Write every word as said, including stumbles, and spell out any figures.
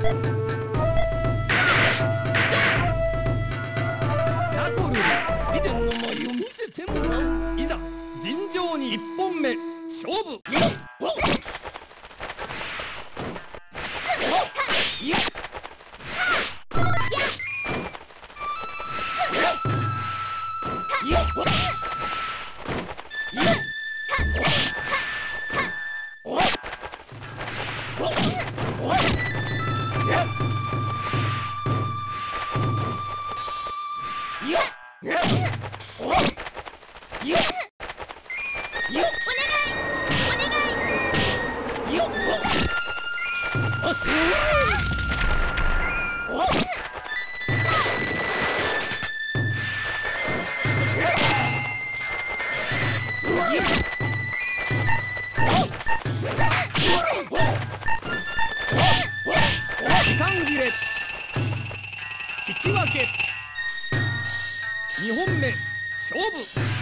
ナコルル美伝の舞を見せてもらう。いざ尋常に一本目勝負。時間切れ。引き分け。にほんめ勝負。